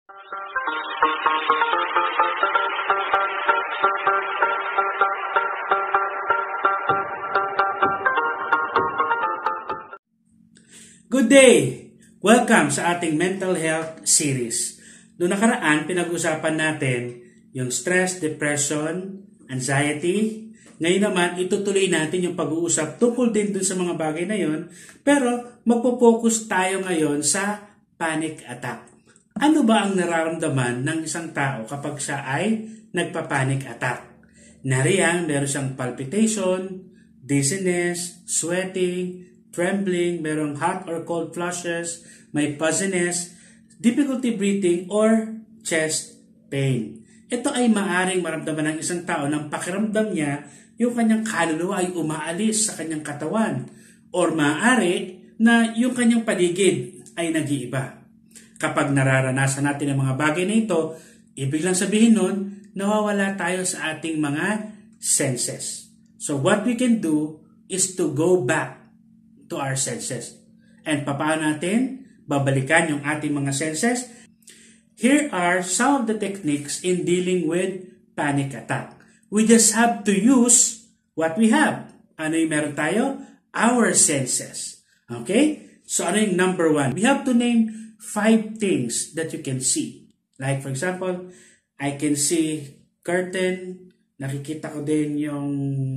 Good day! Welcome sa ating mental health series. Noong nakaraan, pinag-usapan natin yung stress, depression, anxiety. Ngayon naman, itutuloy natin yung pag-uusap tungkol din dun sa mga bagay na yon. Pero magpo-focus tayo ngayon sa panic attack. Ano ba ang nararamdaman ng isang tao kapag siya ay nagpa-panic attack? Nariyan, meron siyang palpitation, dizziness, sweating, trembling, merong hot or cold flushes, may fuzziness, difficulty breathing, or chest pain. Ito ay maaring maramdaman ng isang tao ng pakiramdam niya yung kanyang kaluluwa ay umaalis sa kanyang katawan, or maaari na yung kanyang paligid ay nag-iiba. Kapag nararanasan natin ang mga bagay na ito, ibig lang sabihin nun, nawawala tayo sa ating mga senses. So what we can do is to go back to our senses. And paano natin babalikan yung ating mga senses? Here are some of the techniques in dealing with panic attack. We just have to use what we have. Ano yung meron tayo? Our senses. Okay? So ano yung number one? We have to name 5 things that you can see. Like for example, I can see curtain, nakikita ko din yung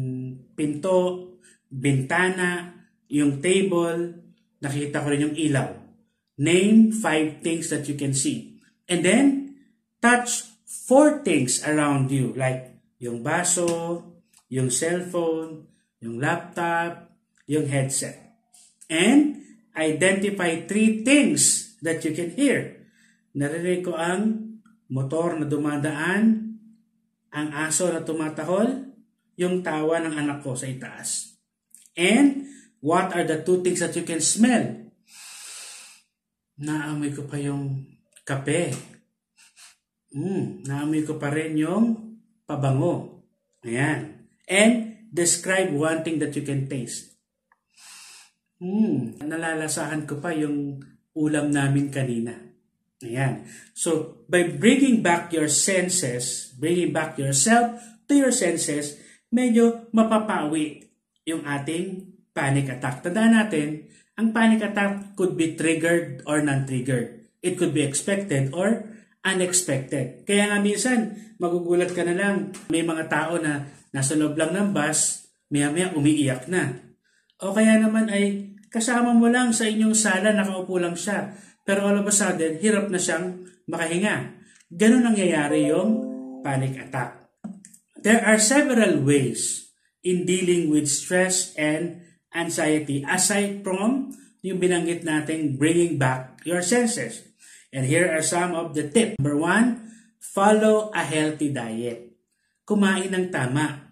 pinto, bintana, yung table, nakita ko rin yung ilaw. Name 5 things that you can see. And then, touch 4 things around you. Like yung baso, yung cellphone, yung laptop, yung headset. And identify 3 things that you can hear. Narinig ko ang motor na dumadaan, ang aso na tumatahol, yung tawa ng anak ko sa itaas. And what are the 2 things that you can smell? Naamoy ko pa yung kape. Naamoy ko pa rin yung pabango. Ayan. And describe 1 thing that you can taste. Nalalasahan ko pa yung ulam namin kanina. Ayan. So, by bringing back your senses, bringing back yourself to your senses, medyo mapapawi yung ating panic attack. Tandaan natin, ang panic attack could be triggered or non-triggered. It could be expected or unexpected. Kaya nga minsan, magugulat ka na lang. May mga tao na nasa loob lang ng bus, maya-maya umiiyak na. O kaya naman ay kasama mo lang sa inyong sala, nakaupo lang siya. Pero all of a sudden, hirap na siyang makahinga. Ganun nangyayari yung panic attack. There are several ways in dealing with stress and anxiety aside from yung binanggit nating bringing back your senses. And here are some of the tips. Number 1, follow a healthy diet. Kumain ng tama.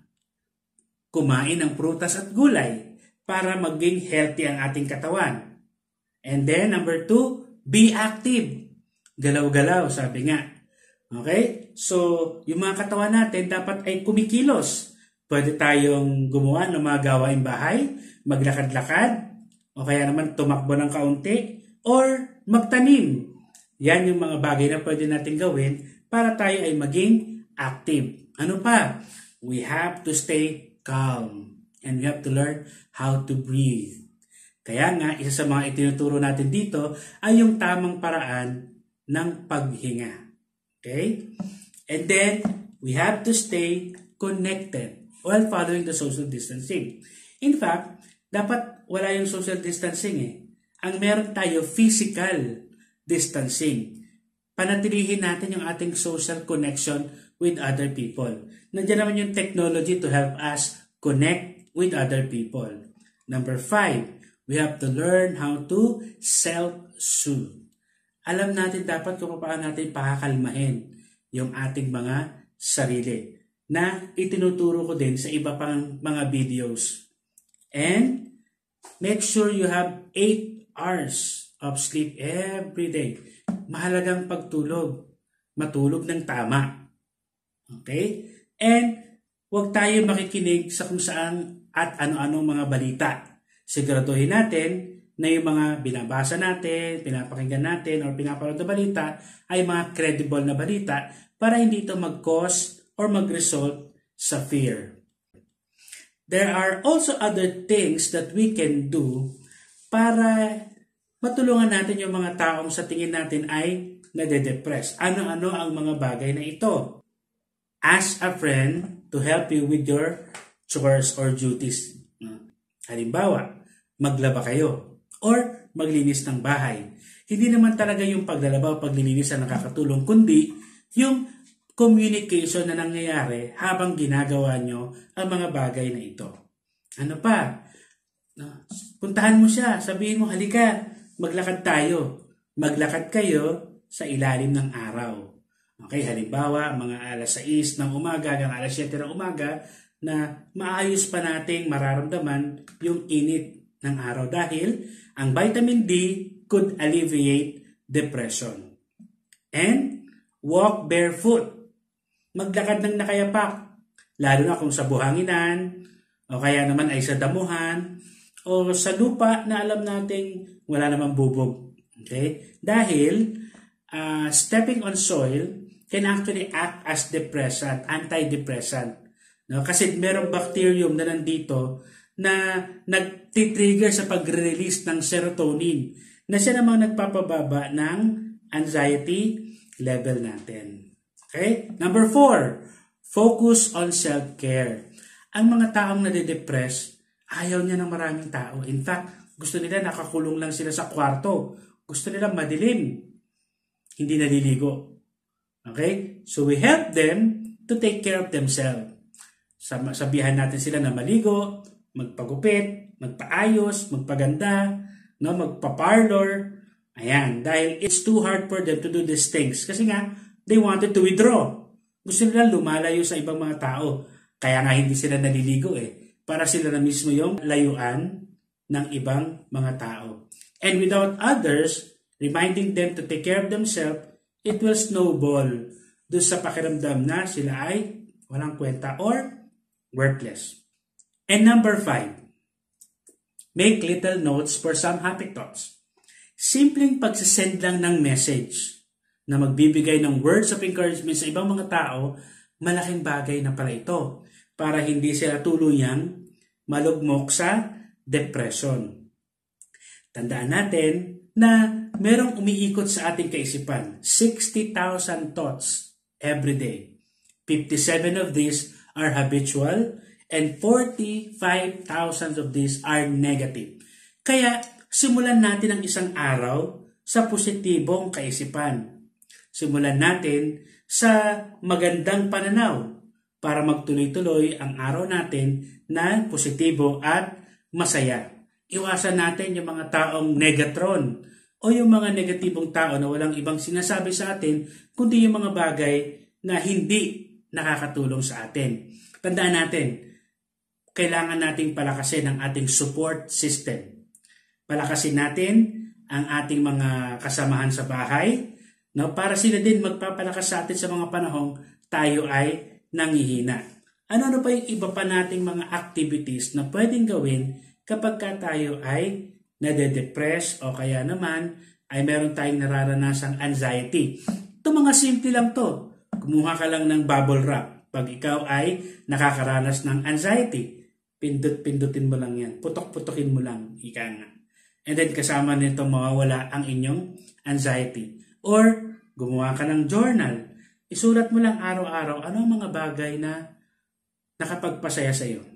Kumain ng prutas at gulay para maging healthy ang ating katawan. And then number 2, be active. Galaw-galaw, sabi nga. Okay? So, yung mga katawan natin dapat ay kumikilos. Pwede tayong gumawa ng mga gawaing bahay, maglakad-lakad, o kaya naman tumakbo ng kaunti, or magtanim. Yan yung mga bagay na pwede natin gawin para tayo ay maging active. Ano pa? We have to stay calm. And we have to learn how to breathe. Kaya nga, isa sa mga itinuturo natin dito ay yung tamang paraan ng paghinga. Okay? And then, we have to stay connected while following the social distancing. In fact, dapat wala yung social distancing eh. Ang meron tayo, physical distancing. Panatilihin natin yung ating social connection with other people. Nandiyan naman yung technology to help us connect with other people. Number 5, we have to learn how to self-soothe. Alam natin dapat kung paano natin pakakalmahin yung ating mga sarili na itinuturo ko din sa iba pang mga videos. And make sure you have 8 hours of sleep every day. Mahalagang pagtulog. Matulog ng tama. Okay? And huwag tayo makikinig sa kung saan at ano-anong mga balita. Siguraduhin natin na yung mga binabasa natin, pinapakinggan natin, or pinapanood na balita ay mga credible na balita para hindi ito mag-cause or mag-result sa fear. There are also other things that we can do para matulungan natin yung mga taong sa tingin natin ay nade-depress. Ano-ano ang mga bagay na ito? Ask a friend to help you with your chores or duties. Halimbawa, maglaba kayo or maglinis ng bahay. Hindi naman talaga yung paglalaba o paglilinis ang nakakatulong, kundi yung communication na nangyayari habang ginagawa nyo ang mga bagay na ito. Ano pa? Puntahan mo siya, sabihin mo, halika, maglakad tayo. Maglakad kayo sa ilalim ng araw. Okay, halimbawa, mga alas 6 ng umaga hanggang alas 7 ng umaga na maayos pa nating mararamdaman yung init ng araw dahil ang vitamin D could alleviate depression. And walk barefoot. Maglakad ng nakayapak, lalo na kung sa buhanginan o kaya naman ay sa damuhan o sa lupa na alam nating wala namang bubog. Okay? Dahil stepping on soil can actually act as depressant, antidepressant. No? Kasi merong bacterium na nandito na nagtitrigger sa pag-release ng serotonin na siya namang nagpapababa ng anxiety level natin. Okay? Number 4, focus on self-care. Ang mga taong nade-depress, ayaw niya ng maraming tao. In fact, gusto nila nakakulong lang sila sa kwarto. Gusto nila madilim. Hindi naliligo. Okay? So we help them to take care of themselves. Sabihan natin sila na maligo, magpagupit, magpaayos, magpaganda, no, magpa-parlor. Ayan, dahil it's too hard for them to do these things. Kasi nga, they wanted to withdraw. Gusto nila lumalayo sa ibang mga tao. Kaya nga hindi sila naliligo para sila na mismo yung layuan ng ibang mga tao. And without others reminding them to take care of themselves, it will snowball doon sa pakiramdam na sila ay walang kwenta or worthless. And number 5, make little notes for some happy thoughts. Simpleng pagsisend lang ng message na magbibigay ng words of encouragement sa ibang mga tao, malaking bagay na pala ito para hindi sila tuluyang malugmok sa depression. Tandaan natin na merong umiikot sa ating kaisipan, 60,000 thoughts every day. 57 of these are habitual and 45,000 of these are negative. Kaya simulan natin ang isang araw sa positibong kaisipan. Simulan natin sa magandang pananaw para magtuloy-tuloy ang araw natin na positibo at masaya. Iwasan natin yung mga taong negatron o yung mga negatibong tao na walang ibang sinasabi sa atin kundi yung mga bagay na hindi nakakatulong sa atin. Tandaan natin, kailangan nating palakasin ang ating support system. Palakasin natin ang ating mga kasamahan sa bahay, no, para sila din magpapalakas sa atin sa mga panahong tayo ay nanghihina. Ano pa yung iba pa nating mga activities na pwedeng gawin kapag tayo ay nade-depress o kaya naman ay meron tayong nararanasang anxiety. Ito mga simple lang to. Kumuha ka lang ng bubble wrap. Pag ikaw ay nakakaranas ng anxiety, pindut-pindutin mo lang yan. Putok-putokin mo lang. Ika nga. And then kasama nito mawawala ang inyong anxiety. Or gumawa ka ng journal. Isulat mo lang araw-araw ano ang mga bagay na nakapagpasaya sa iyo.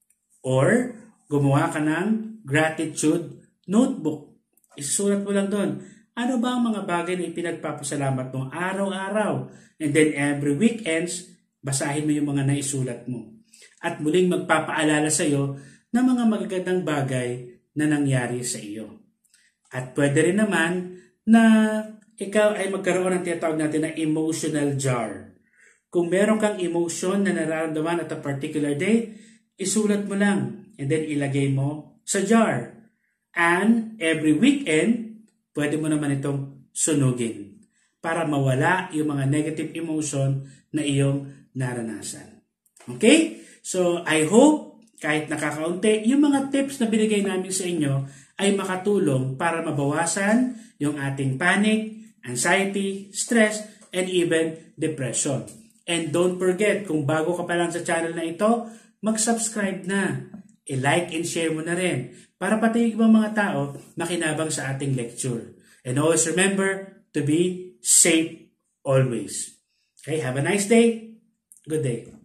Or gumawa ka ng gratitude notebook. Isusulat mo lang doon. Ano ba ang mga bagay na ipinagpapasalamat mo araw-araw? And then every weekends, basahin mo yung mga naisulat mo. At muling magpapaalala sa iyo ng mga magagandang bagay na nangyari sa iyo. At pwede rin naman na ikaw ay magkaroon ng tinatawag natin na emotional jar. Kung meron kang emotion na nararamdaman at a particular day, isulat mo lang and then ilagay mo sa jar. And every weekend, pwede mo naman itong sunugin para mawala yung mga negative emotion na iyong naranasan. Okay? So, I hope kahit nakakaunti, yung mga tips na binigay namin sa inyo ay makatulong para mabawasan yung ating panic, anxiety, stress, and even depression. And don't forget, kung bago ka pa lang sa channel na ito, mag-subscribe na. I-like and share mo na rin para pati yung ibang mga tao makinabang sa ating lecture. And always remember to be safe always. Okay, have a nice day. Good day.